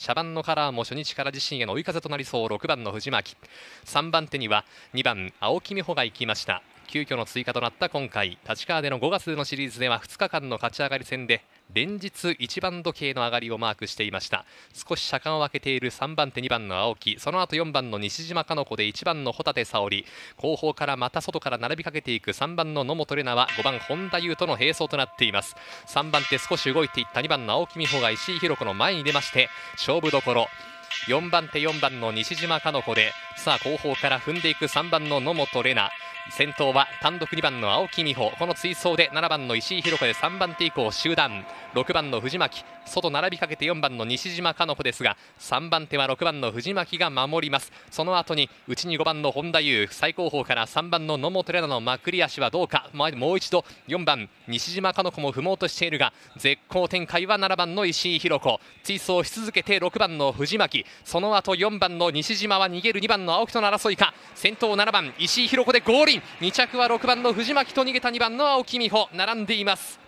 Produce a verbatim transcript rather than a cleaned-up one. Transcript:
茶番のカラーも初日から自身への追い風となりそう。ろくばんの藤巻、さんばん手にはにばん青木美帆が行きました。急遽の追加となった今回、立川でのごがつでのシリーズではふつかかんの勝ち上がり戦で連日いちばん時計の上がりをマークしていました。少し車間を分けているさんばん手にばんの青木、その後よんばんの西島かの子でいちばんの穂立沙織、後方からまた外から並びかけていくさんばんの野本玲奈はごばん本田優との並走となっています。さんばん手少し動いていったにばんの青木美帆が石井寛子の前に出まして勝負どころ。よんばん手よんばんの西島かの子でさあ後方から踏んでいくさんばんの野本玲奈、先頭は単独にばんの青木美帆、この追走でななばんの石井寛子でさんばん手以降集団、ろくばんの藤巻、外並びかけてよんばんの西島かの子ですがさんばん手はろくばんの藤巻が守ります。その後に内にごばんの本田優、最後方からさんばんの野本玲奈のまくり足はどうか。もう一度よんばん西島かの子も踏もうとしているが絶好展開はななばんの石井寛子、追走し続けてろくばんの藤巻、その後よんばんの西島は逃げるにばんの青木との争いか。先頭ななばん石井寛子でゴールイン、に着はろくばんの藤巻と逃げたにばんの青木美帆並んでいます。